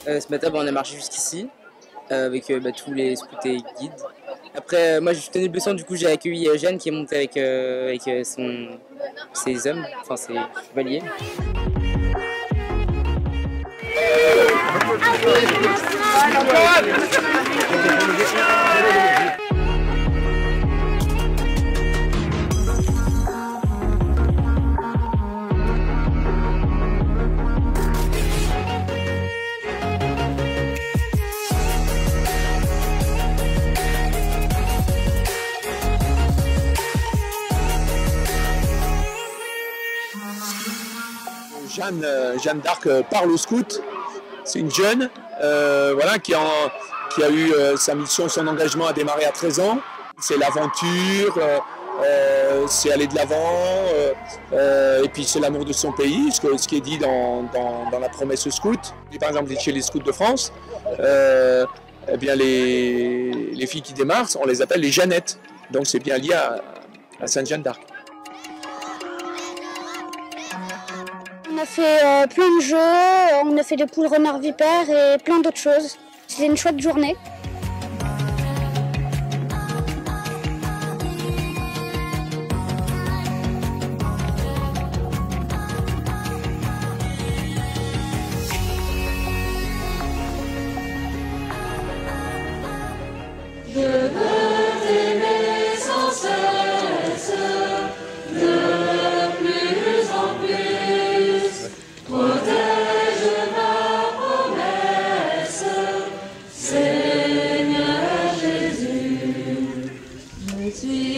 Ce matin, on a marché jusqu'ici avec tous les scouts et guides. Après, moi, je suis tenu blessant, du coup, j'ai accueilli Jeanne qui est montée avec ses hommes, enfin ses chevaliers. Jeanne d'Arc parle aux scouts. C'est une jeune voilà, qui a eu sa mission, son engagement a démarré à 13 ans. C'est l'aventure, c'est aller de l'avant, et puis c'est l'amour de son pays, ce qui est dit dans la promesse scout. Et par exemple, chez les scouts de France, eh bien les filles qui démarrent, on les appelle les Jeannettes. Donc c'est bien lié à Sainte Jeanne d'Arc. On a fait plein de jeux, on a fait des poules renards vipères et plein d'autres choses. C'était une chouette journée. Je veux t'aimer sans cesse, de plus en plus. Protège ma promesse, Seigneur Jésus. Je suis